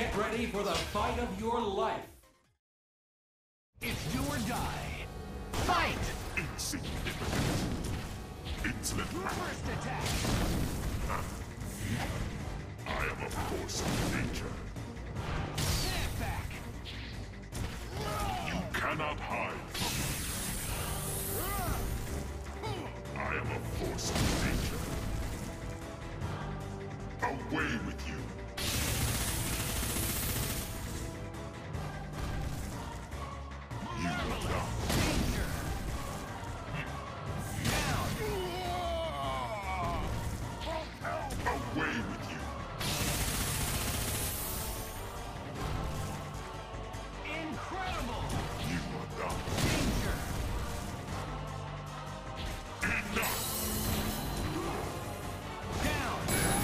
Get ready for the fight of your life. It's do or die. Fight! Insignificant. Insolent. First attack. I am a force of nature. Stand back. You cannot hide from me. I am a force of nature. Away with you. You will die. Danger. Down. Away with you. Incredible. You will die. Danger. Enough. Down.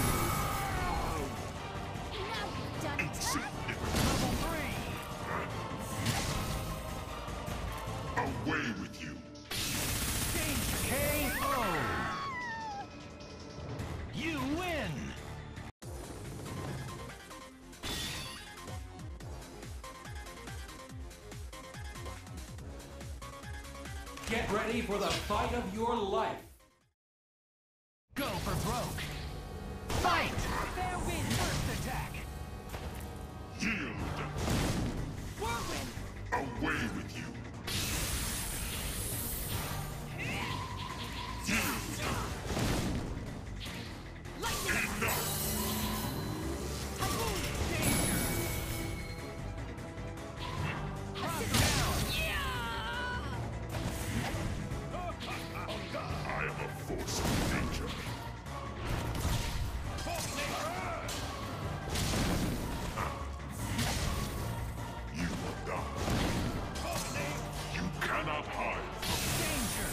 Now you've done it. Insignificant. Level 3. Away with you. Danger. KO. You win. Get ready for the fight of your life. Go for broke. Fight. Fair win. First attack. Yield. Whirlwind. Away with you. Yield. Lightning. Enough. Typhoon. Danger. Cross down. I am a force of nature. You will die. You cannot hide. Danger.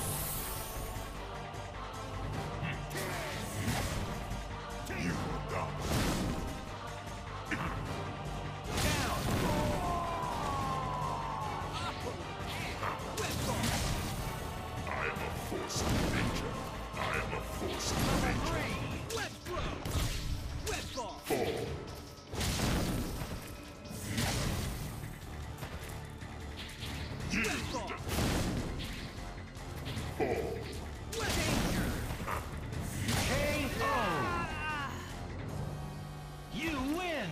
You will die. Down. I am a force of nature. I am a force of nature. Web throw. Web ball. Fall. Yield. Fall. Danger. KO. You win.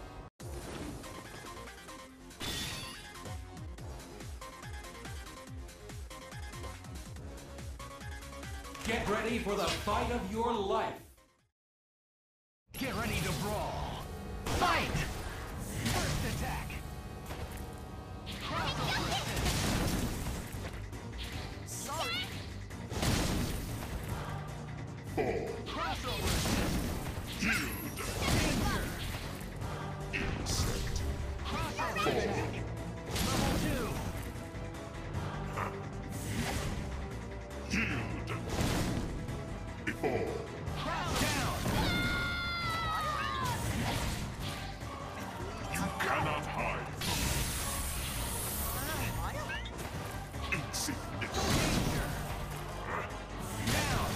Get ready for the fight of your life. Get ready to brawl. Fight. First attack. Crossover assist. Sorry. Fall. Crossover assist. Yield. Danger. Insect. Crossover attack. Level 2. Yield. Fall. Crown down. You cannot hide. Insignificant. Danger. Down.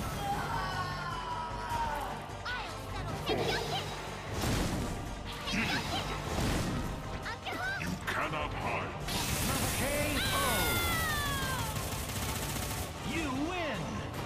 I'll settle. Yield. You cannot hide. KO. You win.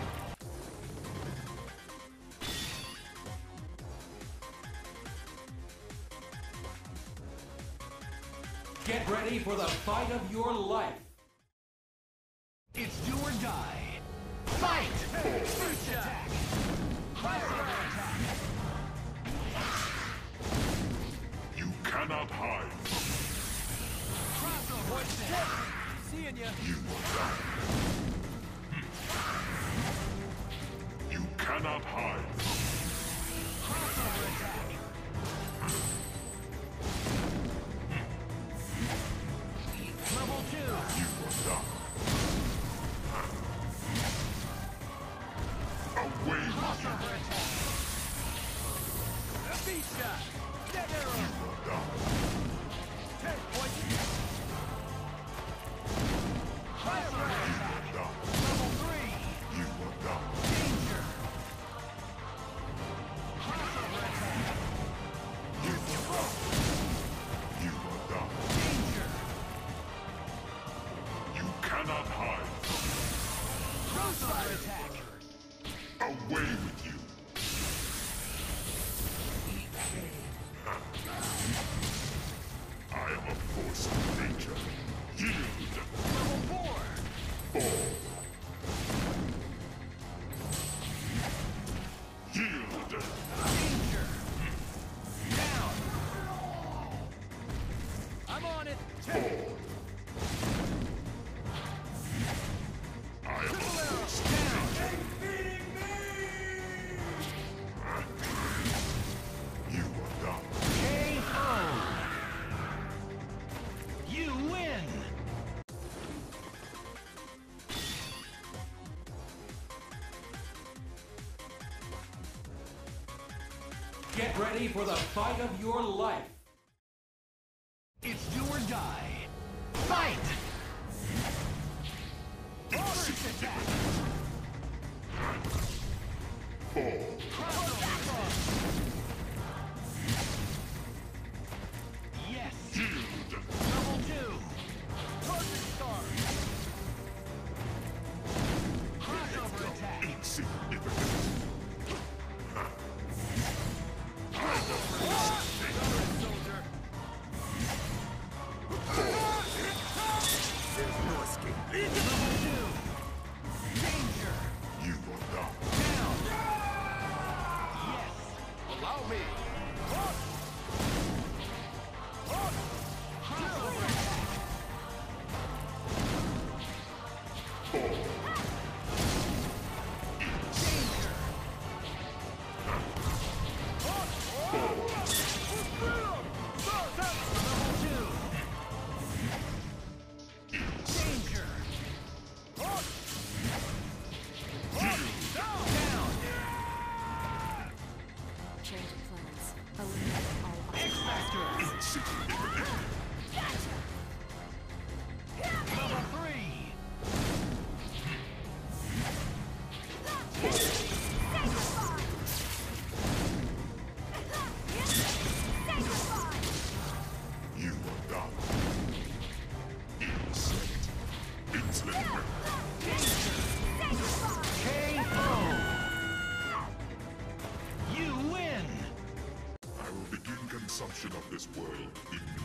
Get ready for the fight of your life. It's do or die. Fight! First attack. Crossover attack. You cannot hide. Crossover attack. Seeing ya. You will die. You cannot hide. Crossover attack. Level 2. You will die. Away with you. Crossover attack. A beat shot. Dead You arrow. will die. Take poison. Crossover You attack. will die. Level 3. You will die. Danger. Crossover attack. You will die. Get ready for the fight of your life. It's do or die. Fight! First attack! Crossover. Yes! Double two! Perfect start! Crossover attack! Insignificant. Soldier! There's no escape. Double two! Danger! You are not. Down! Yes! Allow me. Crossover attack! Danger! Double two! Danger! Down! Change of plans. Eliminate all X-Factor! Level 3! You are not. Insect. Insolent. KO! You win! I will begin consumption of this world immediately.